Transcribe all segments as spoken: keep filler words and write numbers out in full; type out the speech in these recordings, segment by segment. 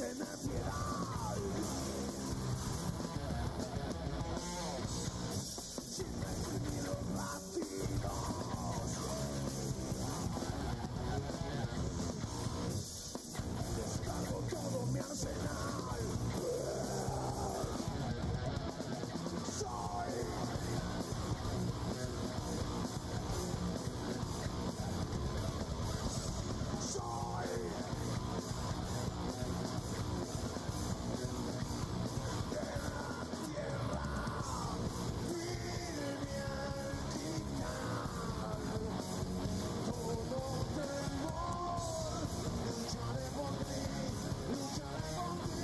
tener piedad. Sin reprimir los latidos, descargo todo mi arsenal. Soy Soy de la tierra, firme al final. Todo temor, lucharé por ti, lucharé por ti.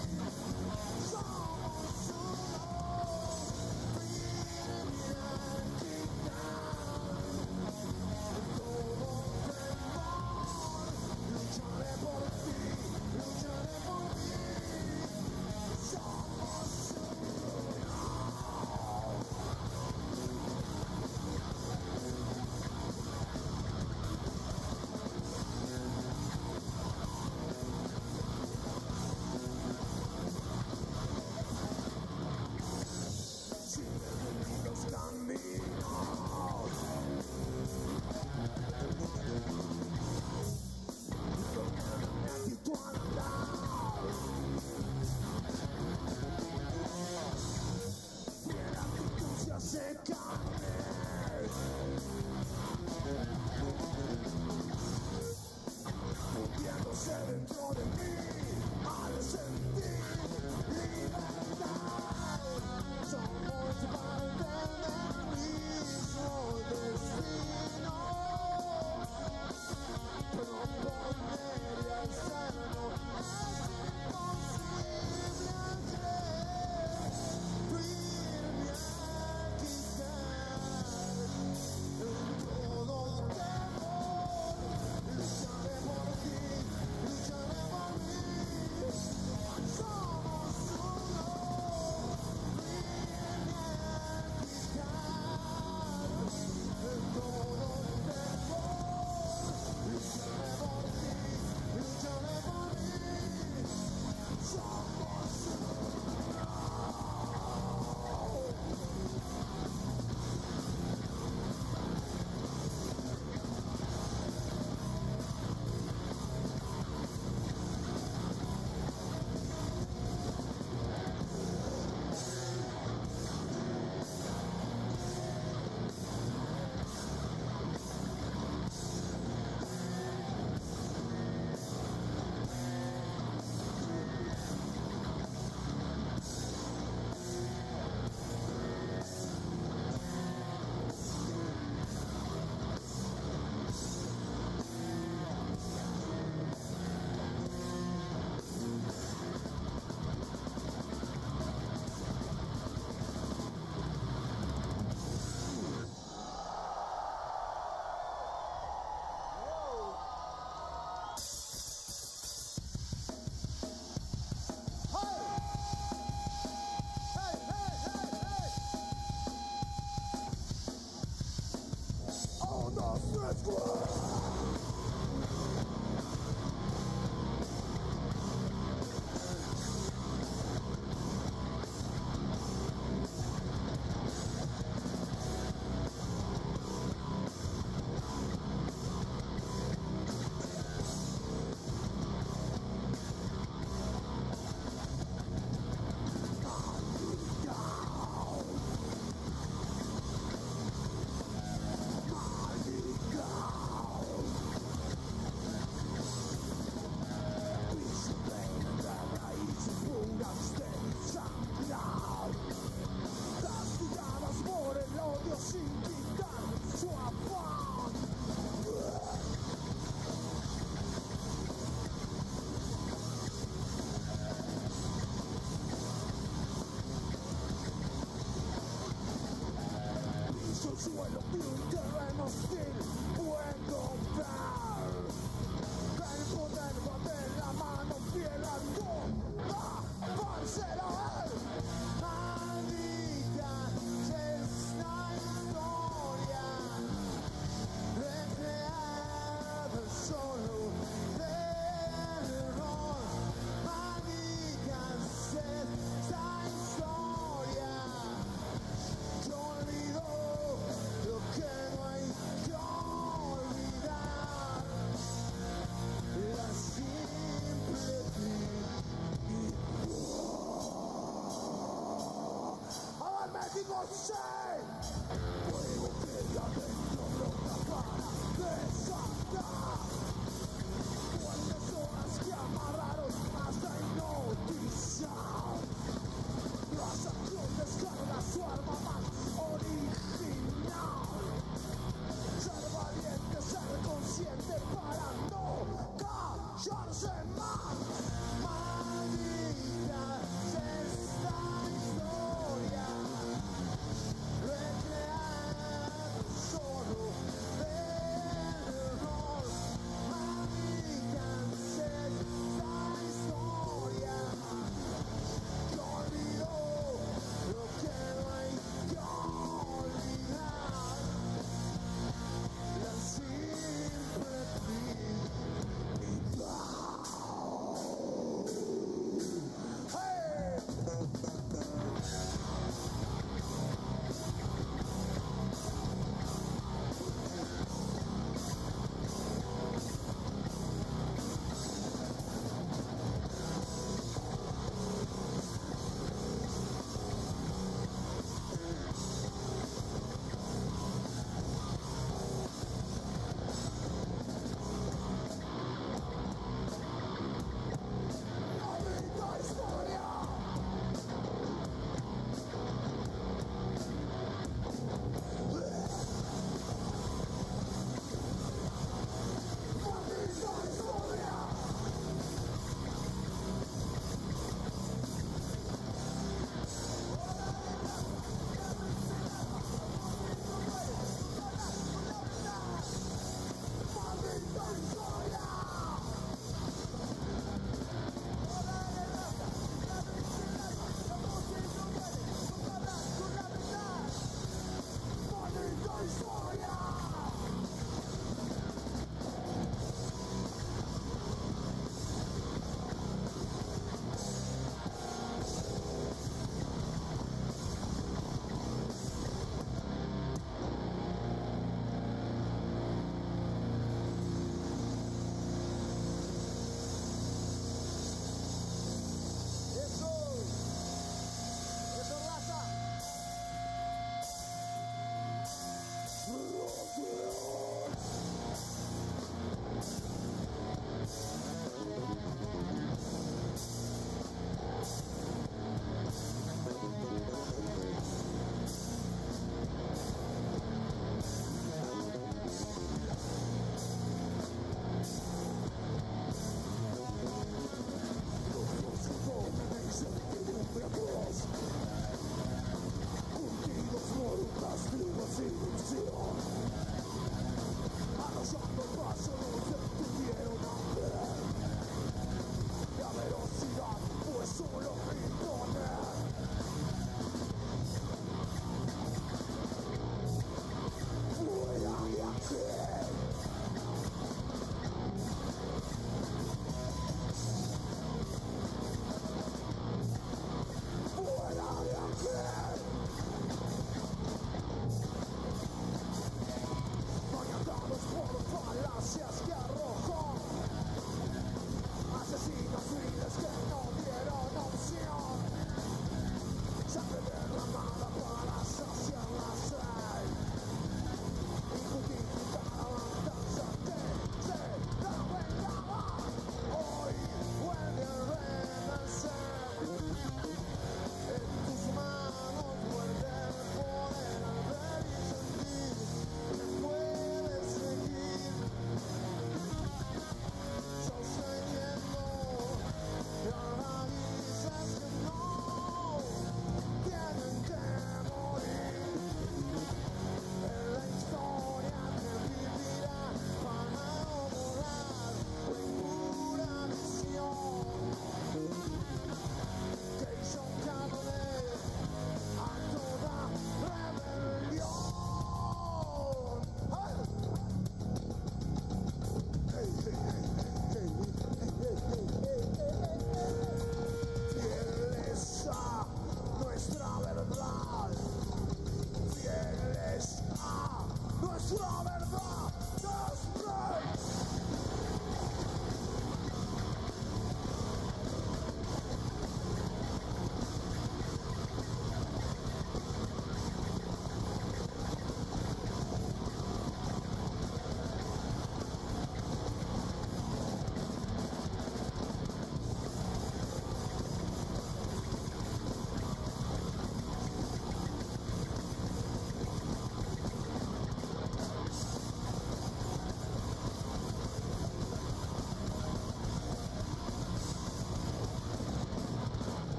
Somos uno, firme al final. Todo temor, lucharé por ti, lucharé por ti. Somos uno. Sin detener los caminos, tocando mi actitud al andar. Mi actitud se hace carne, hundiéndose dentro de mí al sentir libertad. Somos parte del mismo destino. Proponer y hacerlo es imposible ayer. Firme a quitar todo temor. Lucharé por ti, lucharé por mí. Somos uno. Firme a quitar todo temor. Lucharé por ti, lucharé por mí. Somos uno. Castigadas por el odio sin quitar su afán. Piso el suelo de un terreno hostil, puedo ver el poder va de la mano fiel a toda parcela. Maldita esta historia recreada solo de error. sé. Fuego que de adentro brota para desatar. Fuertes horas que amarraron hasta hipnotizar. Las acciones carga su arma más original. Ser valiente, ser consciente para no callarse más. Maldita es esta historia.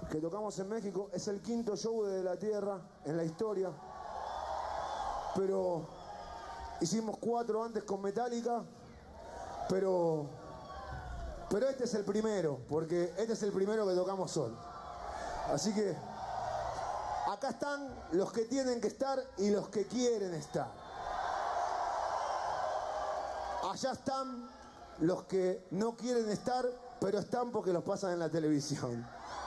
que tocamos en México. Es el quinto show de La Tierra en la historia. Pero hicimos cuatro antes con Metallica. Pero, pero este es el primero, porque este es el primero que tocamos solo. Así que acá están los que tienen que estar y los que quieren estar. Allá están los que no quieren estar, pero están porque los pasan en la televisión.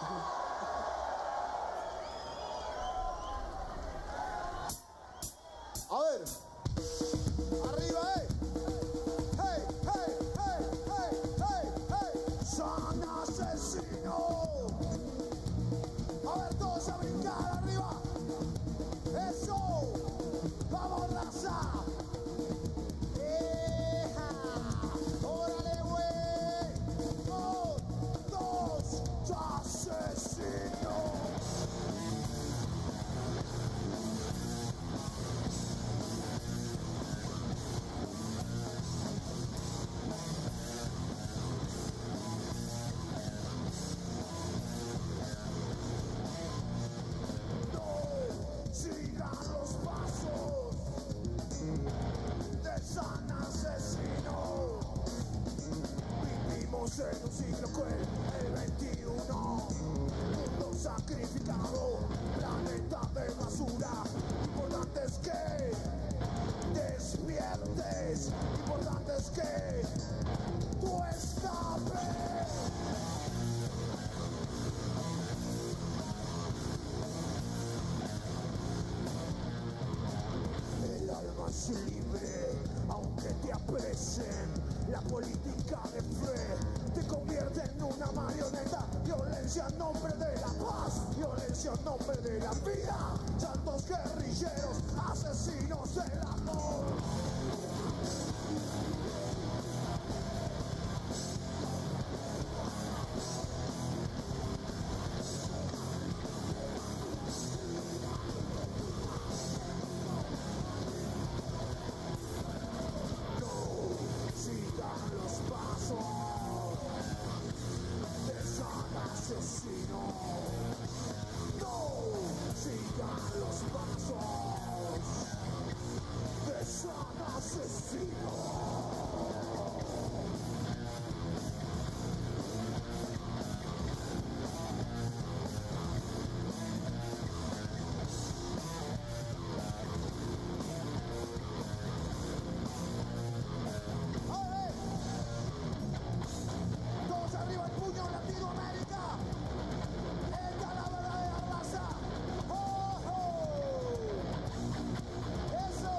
A ver, arriba, eh. Hey, hey, hey, hey, hey, hey. Son asesinos. A ver, todos a brincar arriba. Eso. Vamos, raza. Eja. Órale, güey. Un, dos, asesinos. En un siglo cruel, el veintiuno, mundo sacrificado, planeta de basura. Importante es que despiertes, importante es que tú escapes. El alma es libre, aunque te apresen. La política de fe te convierte en una marioneta. Violencia en nombre de la paz, violencia en nombre de la vida. Santos guerrilleros, asesinos del amor. Asesino, no sigan los pasos de San Asesino. Todos arriba el puño, Latinoamérica. Esta es la verdadera raza. ¡Oh, oh! ¡Eso!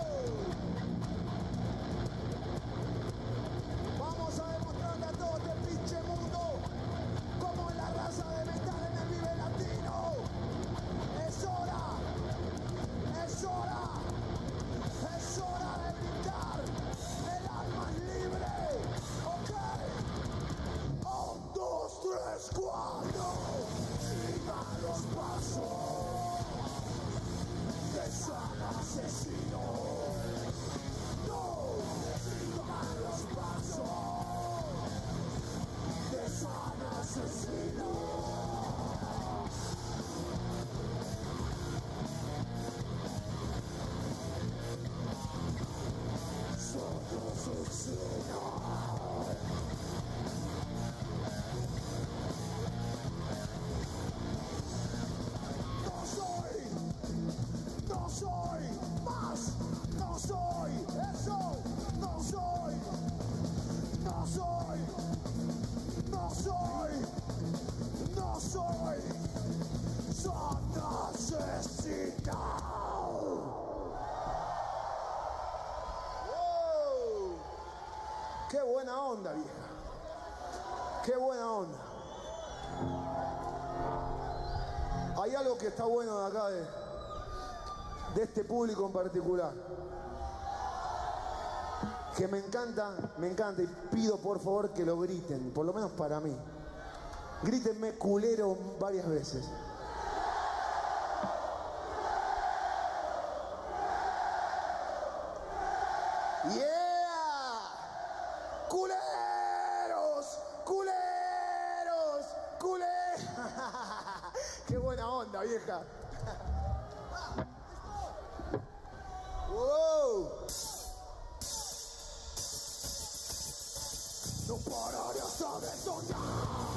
Vamos a demostrarle a todo este pinche mundo cómo es la raza de metal en el Vive Latino. Es hora, es hora, es hora de brincar. El alma es libre. Ok. Un, dos, tres, cuatro. Sigan los pasos de San Asesino. No, sigan los pasos de San Asesino. Son asesinos. No soy más, no soy eso, no soy, no soy, no soy, no soy, son asesinos. ¡Wow! ¡Qué buena onda, vieja! ¡Qué buena onda! Hay algo que está bueno de acá, de... de este público en particular, que me encanta, me encanta, y pido por favor que lo griten, por lo menos para mí. Grítenme culero varias veces. ¡Yeah! ¡Culeros! ¡Culeros! ¡Culeros! Qué buena onda, vieja. Wow. No pararé hasta de soñar.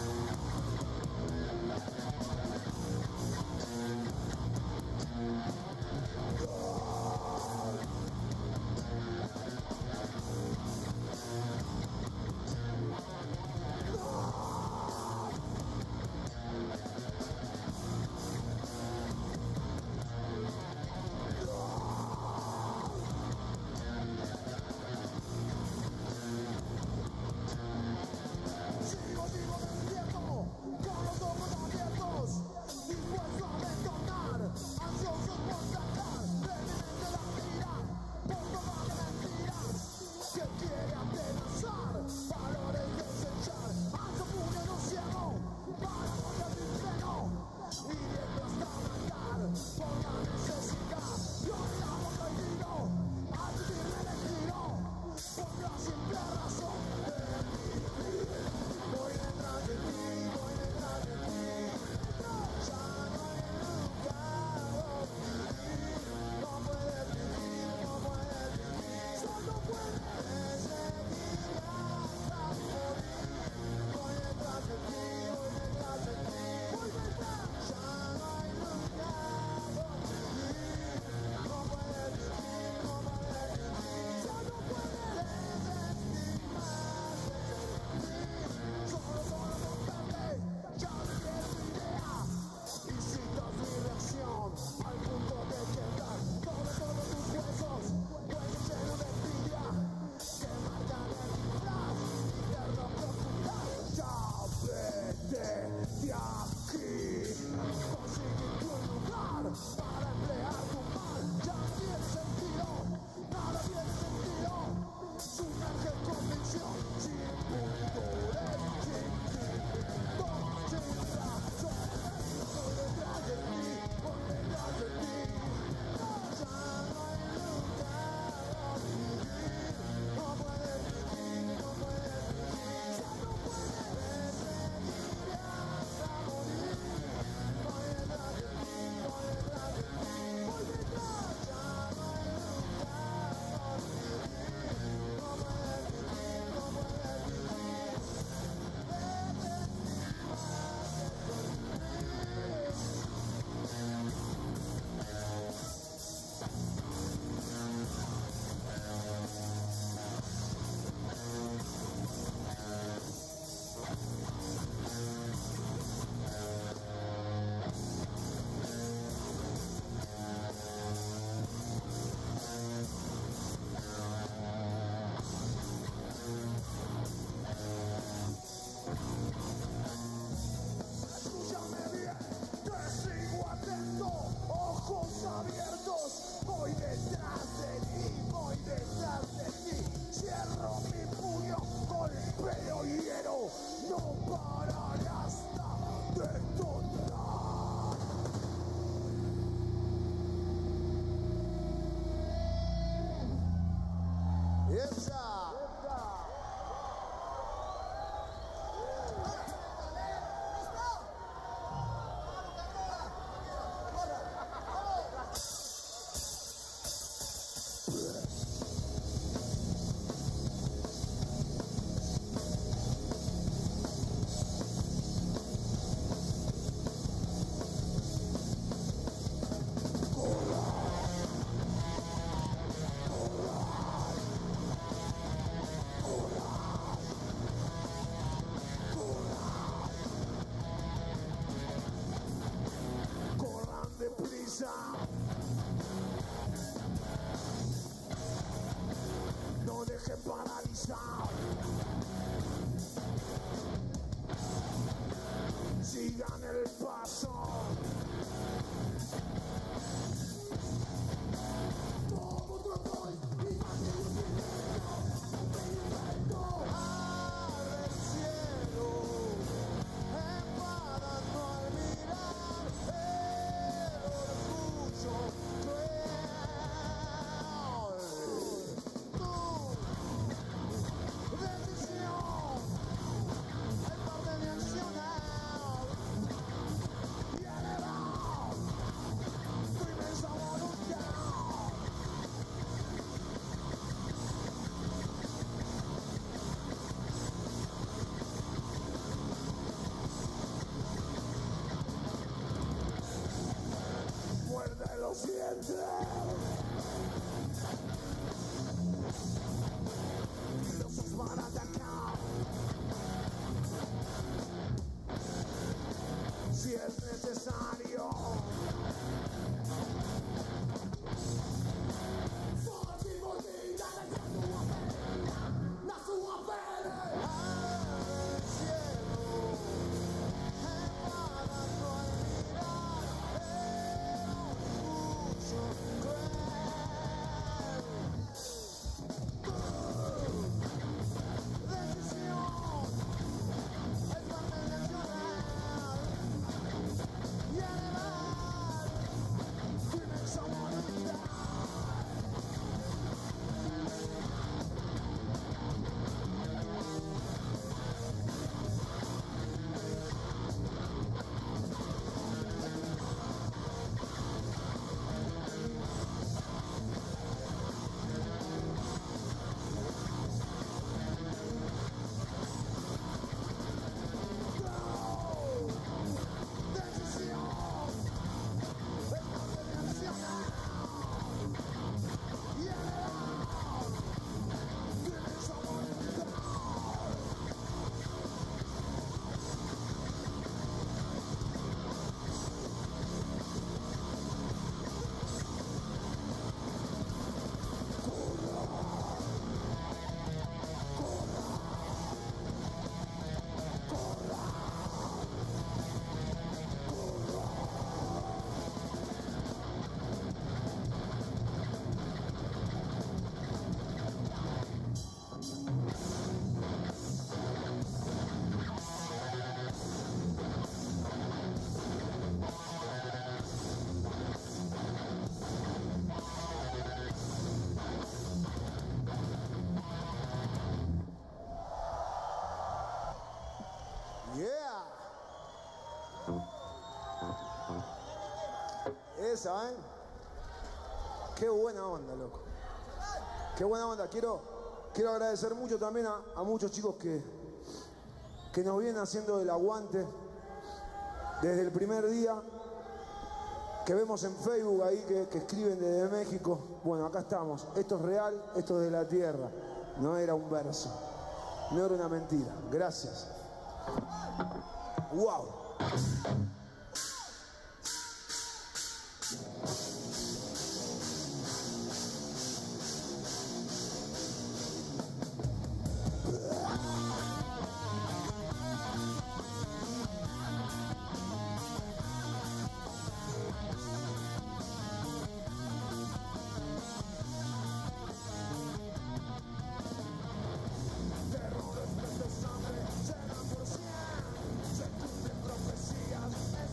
Sigo, sigo despierto, con los ojos abiertos, dispuesto a detonar, ansiosos por sacar de mi mente la tira, por todas las mentiras que quiere amenazar, valores desechar, alzo puño no ciego, para volver al infierno, hiriendo hasta matar, por la necesidad, y olvidamos lo herido, al vivirme el giro, por la simple razón de mi vida. Voy detrás de ti, voy detrás de ti, ya no hay lugar donde vivir, no puedes vivir, no puedes vivir, solo puedes seguir hasta morir. Voy detrás de ti, voy detrás de ti, voy detrás, ya no hay lugar donde vivir, no puedes vivir, no puedes vivir, solo puedes desestimarte. Solo, solo con verte, ya me quiero mi idea. Y citas mi reacción al punto de quebrar todos, todos tus huesos, huesos llenos de envidia que marcan el disfraz interno profundidad. Ya vete de aquí, consigue un lugar para emplear tu mal. Ya no tiene sentido, nada tiene sentido. Sumerge en convicción, sin pudores, sin título, sin razón. Voy detrás de ti, voy detrás de ti. Ya no hay lugar donde vivir, no puedes vivir, no puedes vivir, ya no puedes seguir hasta morir. Voy detrás de ti, voy detrás de ti, voy detrás. Ya no hay lugar donde vivir, no puedes vivir, no puedes vivir. Vete más escúchame bien, te sigo atento, ojos abiertos, voy detrás de ti, voy detrás de ti, cierro mi puño, golpeo hiero, no pararé hasta detonar. ¡Esa! Corran deprisa, no dejen paralizar, sigan el paso. Todo tu amor y más de un minuto, abre el cielo, enfadando al mirar el orgullo cruel. Tu decisión es parte de mi accionar. siente. Los van a atacar. Si es necesario. Esa, ¿eh? Qué buena onda, loco. Qué buena onda. Quiero, quiero agradecer mucho también a, a muchos chicos que, que nos vienen haciendo el aguante desde el primer día, que vemos en Facebook ahí, que, que escriben desde México. Bueno, acá estamos. Esto es real, esto es de la tierra. No era un verso, no era una mentira. Gracias. Wow. Terrores de sangre serán por cien. Se cumplen profecías.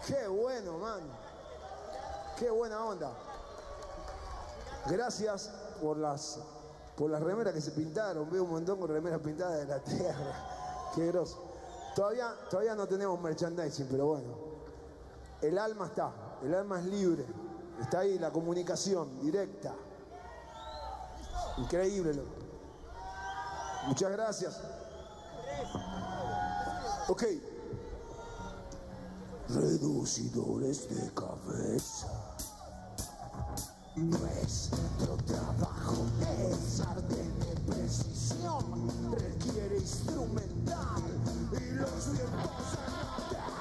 Qué bueno, man. Qué buena onda. Gracias por las, por las remeras que se pintaron. Veo un montón con remeras pintadas de la tierra. Qué groso. Todavía, todavía no tenemos merchandising, pero bueno. El alma está. El alma es libre. Está ahí la comunicación directa. Increíble, loco. Muchas gracias. Ok. Reducidores de cabeza. Nuestro trabajo es arte de precisión. Requiere instrumental y los vientos en la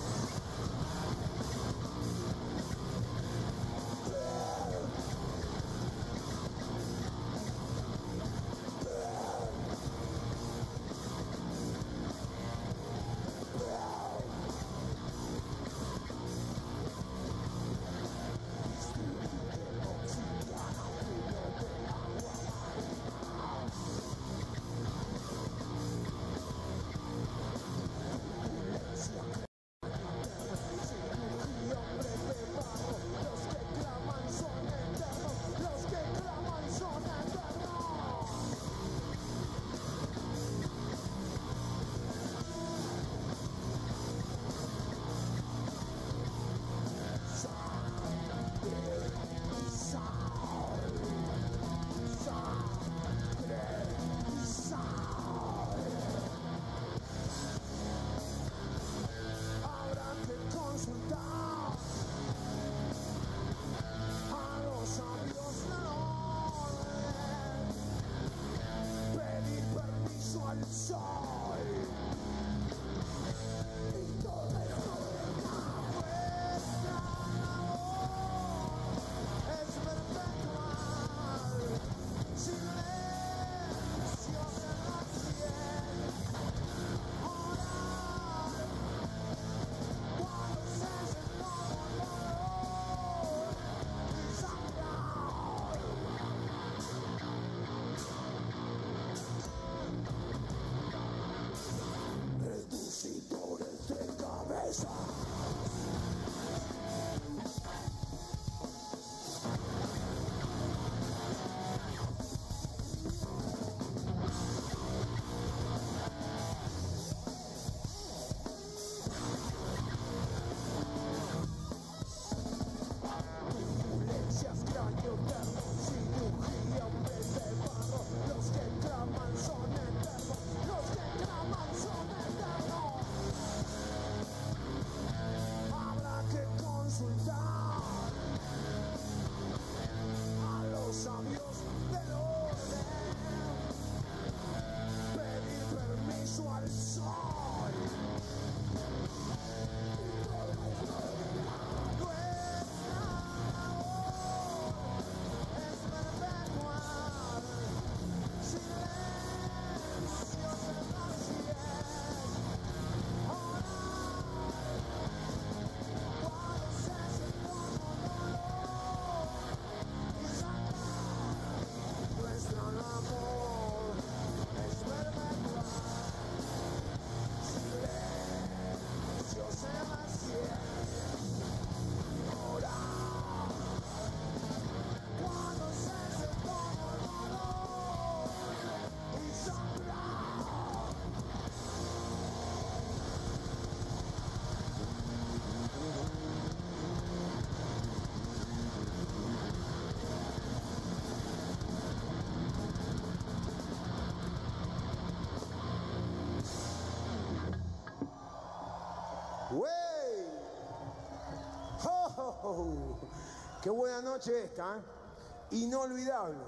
Qué buena noche esta, ¿eh? Inolvidable.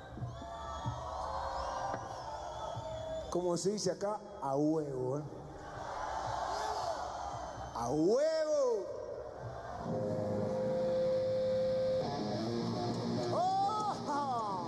Como se dice acá, a huevo, ¿eh? A huevo. ¡Oh!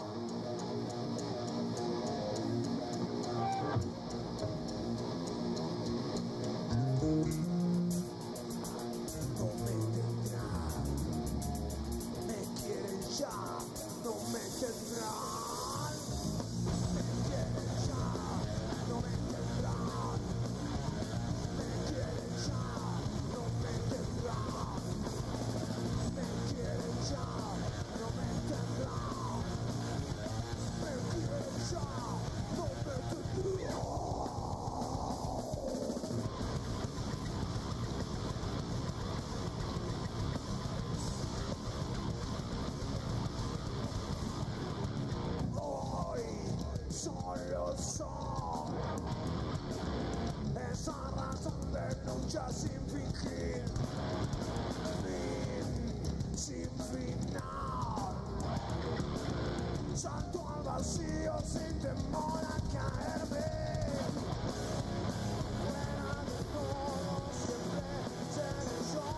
vacío sin temor a caerme. Fuera de todo siempre seré yo.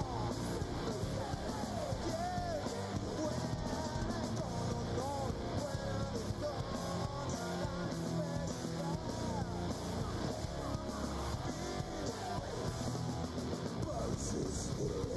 Yeah. Fuera de todo, no, fuera de todo, nada esperar. Persistir.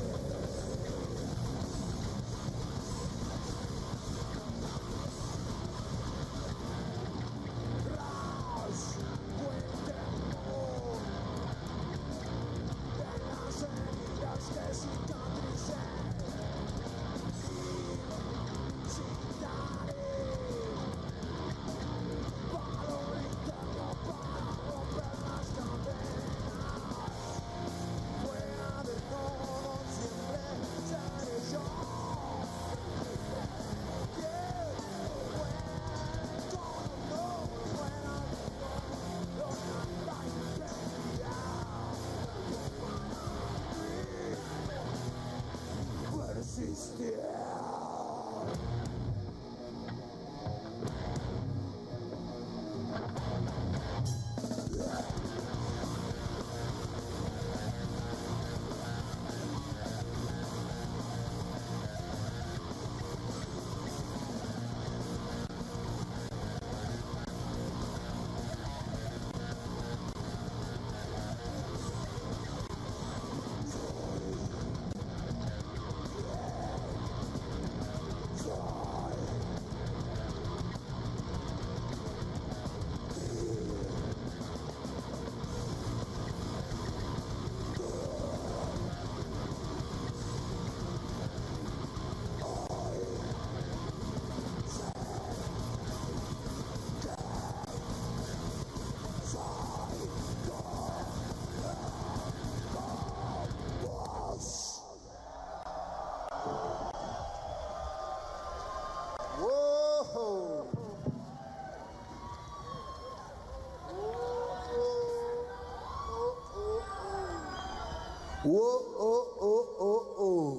Whoa, oh, oh, oh, oh.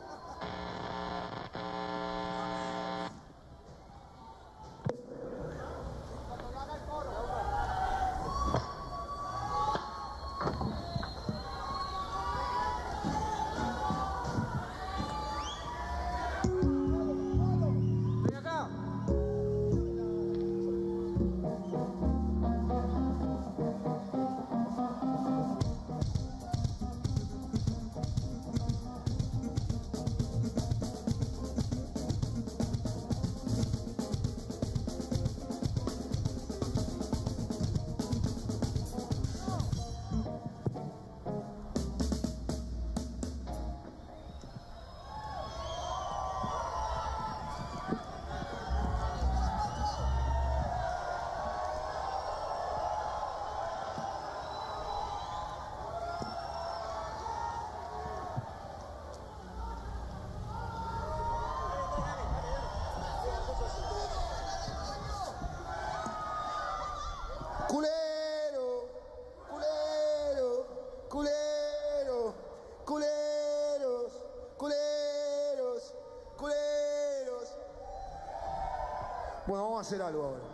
Culero, culero, culero, culeros, culeros, culeros. Bueno, vamos a hacer algo ahora.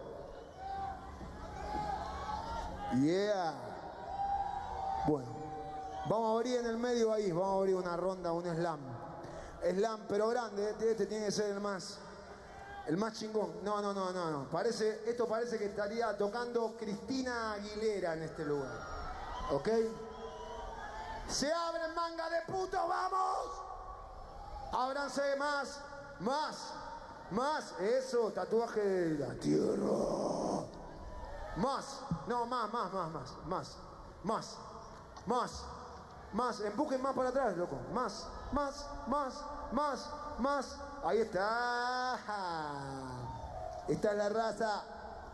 Yeah. Bueno, vamos a abrir en el medio ahí, vamos a abrir una ronda, un slam. Slam, pero grande, este, este tiene que ser el más... El más chingón. No, no, no, no, no. Parece, esto parece que estaría tocando Cristina Aguilera en este lugar. ¿Ok? Se abren, manga de puto, vamos. Ábranse más, más, más. Eso, tatuaje de la tierra. Más. No, más, más, más, más, más, más, más, más. Empujen más para atrás, loco. Más, más, más, más, más. Ahí está. Esta es la raza.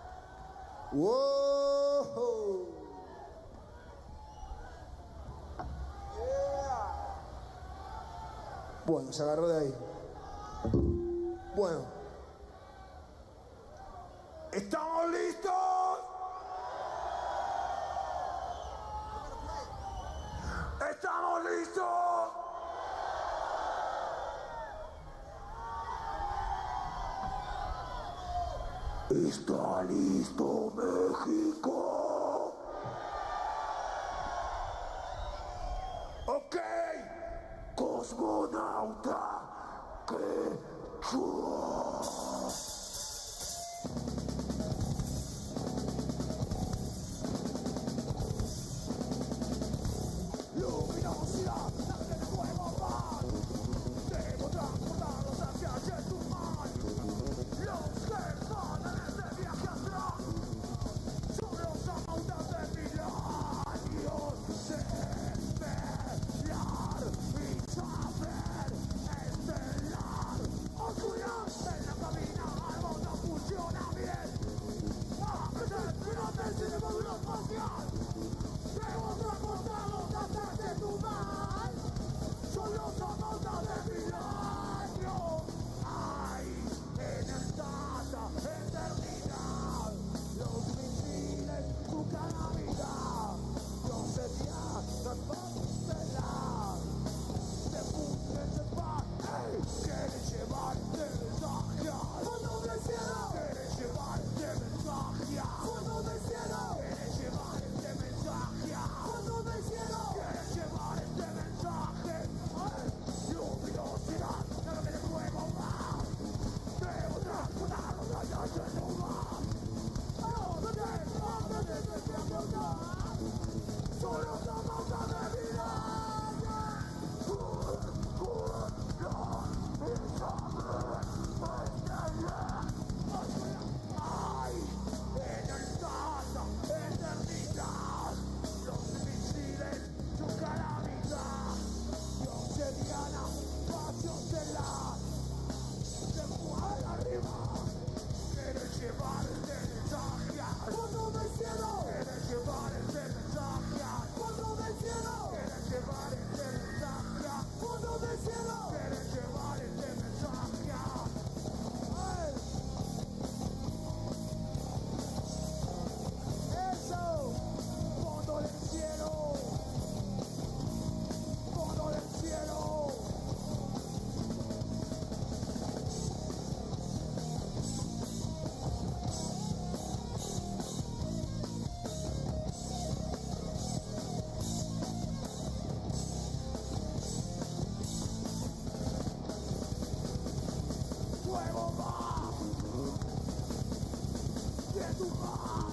¡Wow! Yeah. Bueno, se agarró de ahí. Bueno. ¿Estamos listos? ¿Estamos listos? ¿Está listo, México? Ok, cosmonauta, que yo. Luminosidad, sangre de fuego más. Debo transportarlos hacia Chetumal. Los que están en este viaje astral son los amautas de mil años de esperar y saber estelar. Oscuridad en la cabina, algo no funciona bien. A veces no te sirve una espacial. Debo transportarlos hasta Chetumal. Son los amautas de mil años. Hay en el tata eternidad. Los misiles, su calamidad. Los enviados estelar. Se funden, se van. Ey, quieren llevar de mensaje. Fondo del cielo. Quieren llevar de mensaje. Fondo del cielo. Quieren llevar este mensaje. Fondo del cielo. Quieren llevar este mensaje. Ey, luminosidad, sangre de fuego más. Debo transportarlos hacia Chetumal. Los que están en este viaje astral son los amautas de mil años. Ay, en el tata eternidad. Los misiles, su calamidad. Los Diana, espacio estelar. Se fue arriba. Quieren llevar este mensaje. Fondo del cielo. Quieren llevar este mensaje. Fondo del cielo. Quieren llevar este mensaje. Fondo del cielo. Quieren llevar este mensaje. ¡Ay! Eso. Fondo del cielo. Fondo del cielo. Fuego va. Chetumal.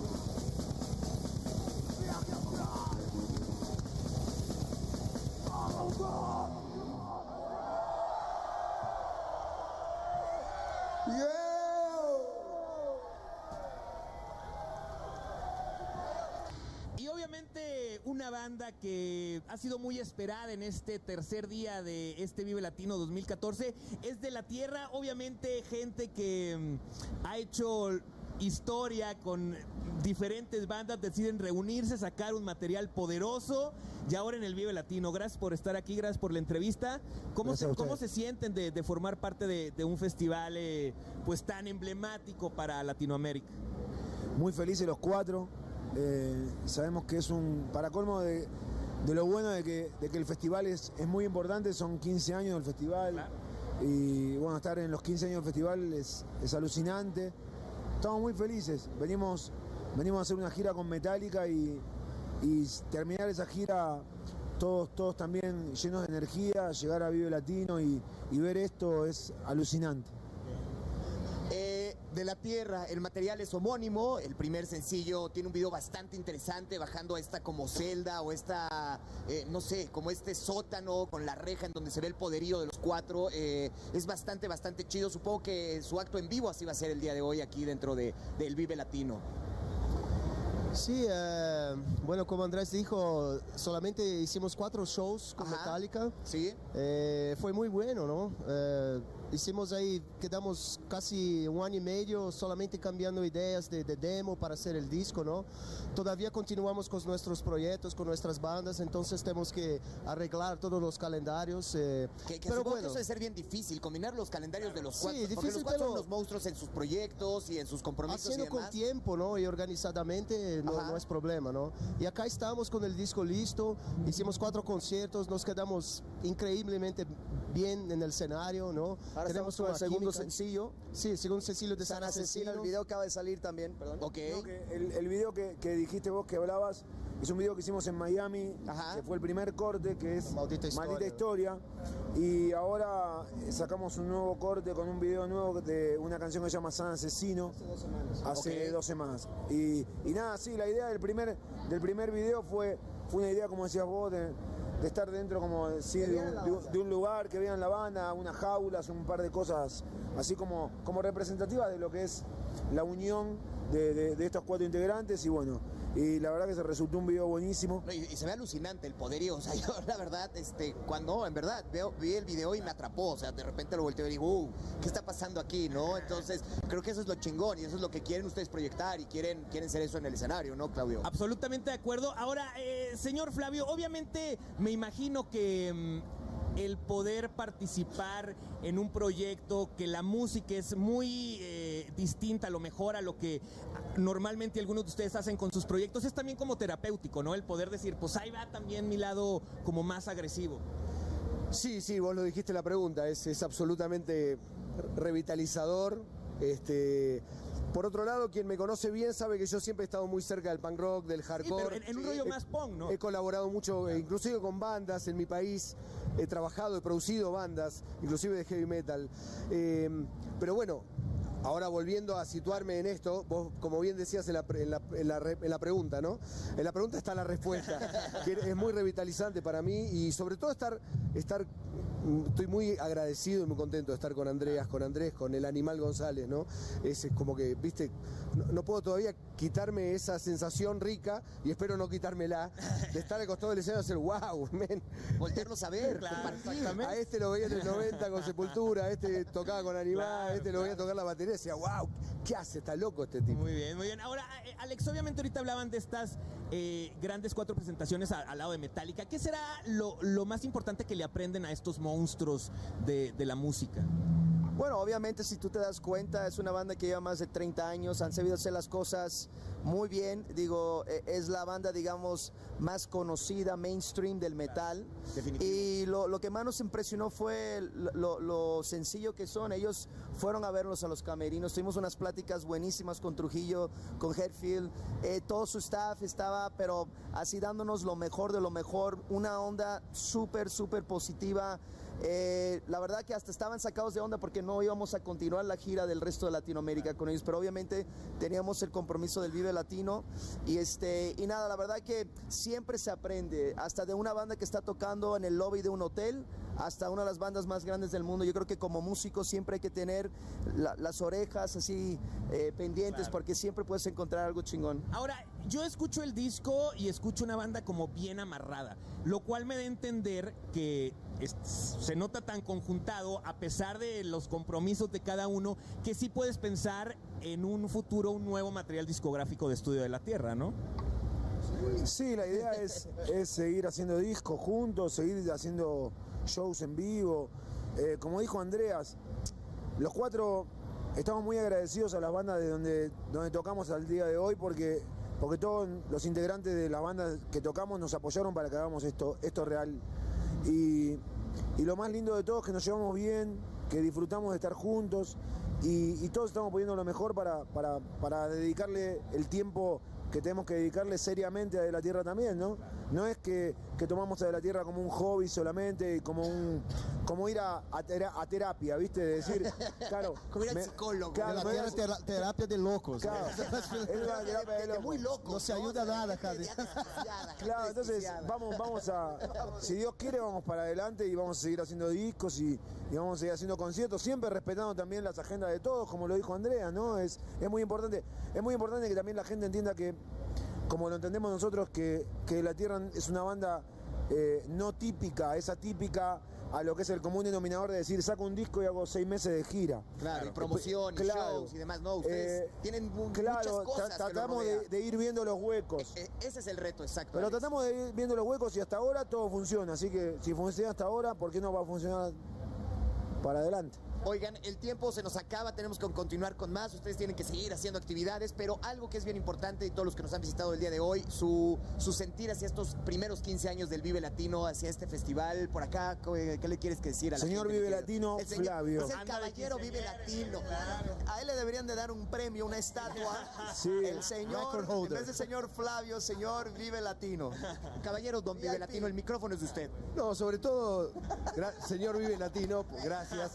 Viaje astral. Amauta. Y obviamente una banda que ha sido muy esperada en este tercer día de este Vive Latino dos mil catorce es de la tierra, obviamente gente que mm, ha hecho historia con diferentes bandas, deciden reunirse, sacar un material poderoso y ahora en el Vive Latino. Gracias por estar aquí, gracias por la entrevista. ¿Cómo, se, cómo se sienten de, de formar parte de, de un festival eh, pues tan emblemático para Latinoamérica? Muy felices los cuatro. Eh, sabemos que es un, para colmo de, de lo bueno de que, de que el festival es, es muy importante, son quince años del festival. Claro. Y bueno, estar en los quince años del festival es, es alucinante. Estamos muy felices, venimos, venimos a hacer una gira con Metallica y, y terminar esa gira todos, todos también llenos de energía, llegar a Vive Latino y, y ver esto es alucinante. Eh, de la Tierra, el material es homónimo, el primer sencillo tiene un video bastante interesante bajando a esta como celda o esta, eh, no sé, como este sótano con la reja en donde se ve el poderío de los cuatro, eh, es bastante, bastante chido. Supongo que su acto en vivo así va a ser el día de hoy aquí dentro de, del Vive Latino. Sí, eh, bueno, como Andrés dijo, solamente hicimos cuatro shows con Ajá. Metallica. Sí. Eh, fue muy bueno, ¿no? Eh, hicimos ahí, quedamos casi un año y medio solamente cambiando ideas de, de demo para hacer el disco, ¿no? Todavía continuamos con nuestros proyectos, con nuestras bandas, entonces tenemos que arreglar todos los calendarios. Eh, Que, que pero supongo bueno, que eso debe ser bien difícil, combinar los calendarios de los Sí, cuatro, porque difícil, los cuatro pero- son los monstruos en sus proyectos y en sus compromisos haciendo y con demás. tiempo, ¿no? Y organizadamente no, Ajá. no es problema, ¿no? Y acá estamos con el disco listo, hicimos cuatro conciertos, nos quedamos increíblemente bien en el escenario, ¿no? Ahora tenemos estamos con el una segundo química. sencillo. Sí, el segundo sencillo de San, San Asesino, Asesino. el video acaba de salir también, perdón. Ok. No, que el, el video que, que dijiste vos, que hablabas, es un video que hicimos en Miami, Ajá. que fue el primer corte, que es Maldita Historia. Historia. Y ahora sacamos un nuevo corte con un video nuevo de una canción que se llama San Asesino. Hace dos semanas. Hace Ok. dos semanas. Y, y nada, sí, la idea del primer, del primer video fue, fue una idea, como decías vos, de, de estar dentro como sí, de, vean un, la de un- banda. de un lugar, que vean la banda, unas jaulas, un par de cosas así como, como representativas de lo que es la unión de, de- de estos cuatro integrantes. Y bueno, y la verdad que se resultó un video buenísimo. No, y, y se ve alucinante el poderío, o sea, yo la verdad, este, cuando, en verdad, veo, vi el video y me atrapó, o sea, de repente lo volteo y digo, uh, ¿qué está pasando aquí, no? Entonces, creo que eso es lo chingón y eso es lo que quieren ustedes proyectar y quieren, quieren ser eso en el escenario, ¿no, Claudio? Absolutamente de acuerdo. Ahora, eh, señor Flavio, obviamente me imagino que mm, el poder participar en un proyecto, que la música es muy eh, distinta a lo mejor a lo que normalmente algunos de ustedes hacen con sus proyectos, es también como terapéutico, ¿no? El poder decir, pues ahí va también mi lado como más agresivo. Sí, sí, vos lo dijiste en la pregunta, es, es absolutamente revitalizador. Este, por otro lado, quien me conoce bien sabe que yo siempre he estado muy cerca del punk rock, del Sí, hardcore. pero en, en un rollo He- más punk, ¿no? He colaborado mucho, eh, inclusive con bandas en mi país, he trabajado, he producido bandas, inclusive de heavy metal. Eh, pero bueno, ahora volviendo a situarme en esto, vos como bien decías en la, pre- en la- en la re- en la pregunta, ¿no? En la pregunta está la respuesta, que es muy revitalizante para mí y sobre todo estar, estar, mm, estoy muy agradecido y muy contento de estar con Andreas, con Andrés, con el Animal González, ¿no? Es, es como que, viste, no, no puedo todavía quitarme esa sensación rica y espero no quitármela de estar al costado del escenario y hacer wow, men. Voltearlos a ver, Claro, compartir. exactamente. A este lo veía en el noventa con Sepultura, a este tocaba con Animal, Claro, a este lo veía tocar la batería y decía, wow, ¿qué hace? Está loco este tipo. Muy bien, muy bien. Ahora, eh, Alex, obviamente ahorita hablaban de estas eh, grandes cuatro presentaciones a- al lado de Metallica. ¿Qué será lo, lo más importante que le aprenden a estos monstruos de, de la música? Bueno, obviamente si tú te das cuenta, es una banda que lleva más de treinta años, han sabido hacer las cosas muy bien, digo, eh, es la banda, digamos, más conocida, mainstream del metal. Definitivo. Y lo, lo que más nos impresionó fue lo, lo- lo sencillo que son, ellos fueron a verlos a los camerinos, tuvimos unas pláticas buenísimas con Trujillo, con Hetfield, eh, todo su staff estaba, pero así dándonos lo mejor de lo mejor, una onda súper, súper positiva. Eh, la verdad que hasta estaban sacados de onda porque no íbamos a continuar la gira del resto de Latinoamérica con ellos, pero obviamente teníamos el compromiso del Vive Latino y este y nada, la verdad que siempre se aprende, hasta de una banda que está tocando en el lobby de un hotel hasta una de las bandas más grandes del mundo. Yo creo que como músico siempre hay que tener la- las orejas así eh, pendientes porque siempre puedes encontrar algo chingón. Ahora, yo escucho el disco y escucho una banda como bien amarrada, lo cual me da a entender que es- se nota tan conjuntado a pesar de los compromisos de cada uno, que sí puedes pensar en un futuro, un nuevo material discográfico de Estudio de la Tierra, ¿no? Sí, la idea es, es seguir haciendo discos juntos, seguir haciendo shows en vivo. Eh, como dijo Andreas, los cuatro estamos muy agradecidos a las bandas de donde, donde tocamos al día de hoy porque, porque todos los integrantes de las bandas que tocamos nos apoyaron para que hagamos esto, esto real. Y, y lo más lindo de todo es que nos llevamos bien, que disfrutamos de estar juntos y, y todos estamos poniendo lo mejor para, para, para dedicarle el tiempo que tenemos que dedicarle seriamente a De la Tierra también, ¿no? No es que, que tomamos a De la Tierra como un hobby solamente, como un como ir a, a, tera- a terapia, ¿viste? De decir, claro... Como ir al me- psicólogo. claro, La me- tierra es tera- terapia de locos. claro, es una terapia de De locos. muy loco. No se ayuda nada, Javi. Claro, entonces vamos, vamos a, si Dios quiere, vamos para adelante y vamos a seguir haciendo discos y, y vamos a seguir haciendo conciertos, siempre respetando también las agendas de todos, como lo dijo Andrea, ¿no? Es, es muy importante, es muy importante que también la gente entienda que, como lo entendemos nosotros, que, que La Tierra es una banda eh, no típica, es atípica a lo que es el común denominador de decir, saco un disco y hago seis meses de gira. Claro, y promoción, y Claro. shows y demás. No, ustedes Eh, tienen mu- Claro, muchas tra- cosas que lo tratamos de, rodean. de ir viendo los huecos. Eh, Ese es el reto, exacto. Pero Alex. tratamos de ir viendo los huecos y hasta ahora todo funciona, así que si funciona hasta ahora, ¿por qué no va a funcionar para adelante? Oigan, el tiempo se nos acaba, tenemos que continuar con más, ustedes tienen que seguir haciendo actividades, pero algo que es bien importante, y todos los que nos han visitado el día de hoy, su, su sentir hacia estos primeros quince años del Vive Latino, hacia este festival, por acá, ¿qué, qué le quieres que decir a la Señor gente? Vive Latino, El señor- Flavio. Es el caballero Vive Latino. A él le deberían de dar un premio, una estatua. Sí. El señor, Record holder. en vez de señor Flavio, señor Vive Latino. Caballero Don Vive Latino, el micrófono es de usted. No, sobre todo, gra- señor Vive Latino, pues, gracias.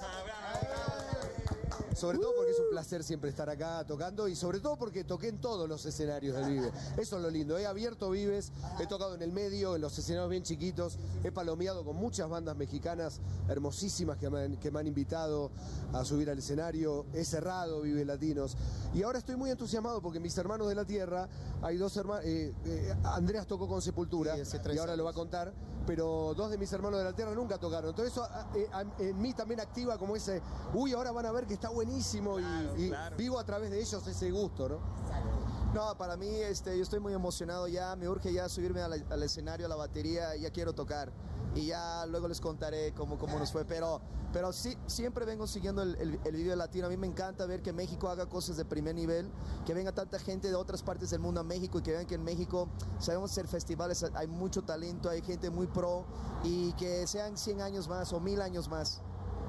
Sobre todo porque es un placer siempre estar acá tocando y sobre todo porque toqué en todos los escenarios del Vive. Eso es lo lindo. He abierto Vives, he tocado en el medio, en los escenarios bien chiquitos, he palomeado con muchas bandas mexicanas hermosísimas que me han, que me han invitado a subir al escenario. He cerrado Vive Latinos y ahora estoy muy entusiasmado porque mis hermanos de la tierra, hay dos hermanos, eh, eh, Andreas tocó con Sepultura Sí, hace tres y ahora lo va a años. contar, pero dos de mis hermanos de la tierra nunca tocaron. Entonces eso a- eh, a- en mí también activa como ese, uy, ahora van a ver que está buenísimo y, y vivo a través de ellos ese gusto, ¿no? No, para mí, este, yo estoy muy emocionado ya, me urge ya subirme al, al escenario, a la batería, ya quiero tocar. Y ya luego les contaré cómo, cómo nos fue, pero, pero sí, siempre vengo siguiendo el, el, el Vive Latino. A mí me encanta ver que México haga cosas de primer nivel, que venga tanta gente de otras partes del mundo a México y que vean que en México sabemos hacer festivales, hay mucho talento, hay gente muy pro y que sean cien años más o mil años más.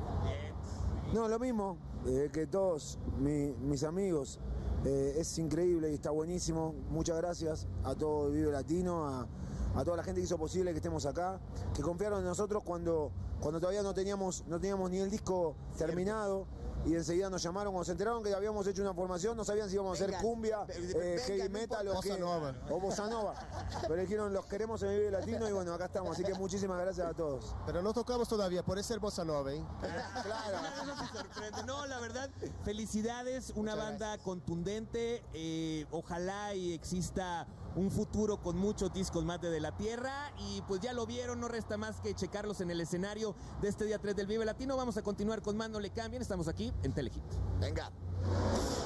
No, lo mismo eh, que todos mi- mis amigos. Eh, es increíble y está buenísimo. Muchas gracias a todo Vive Latino, a, a toda la gente que hizo posible que estemos acá, que confiaron en nosotros cuando, cuando todavía no teníamos, no teníamos ni el disco terminado. Y enseguida nos llamaron, cuando se enteraron que habíamos hecho una formación, no sabían si íbamos a hacer Vengan, cumbia, ve- eh, vengan, heavy no metal o, importa. qué- Bossa nova. o bossa nova. Pero dijeron, los queremos en el Vive Latino y bueno, acá estamos. Así que muchísimas gracias a todos. Pero no tocamos todavía, puede ser bossa nova, ¿eh? Claro. Eso se sorprende. No, la verdad, felicidades, una banda contundente. eh, ojalá y exista un futuro con muchos discos más de De la Tierra. Y pues ya lo vieron, no resta más que checarlos en el escenario de este día tres del Vive Latino. Vamos a continuar con más, no le cambien. Estamos aquí en Telehit. Venga.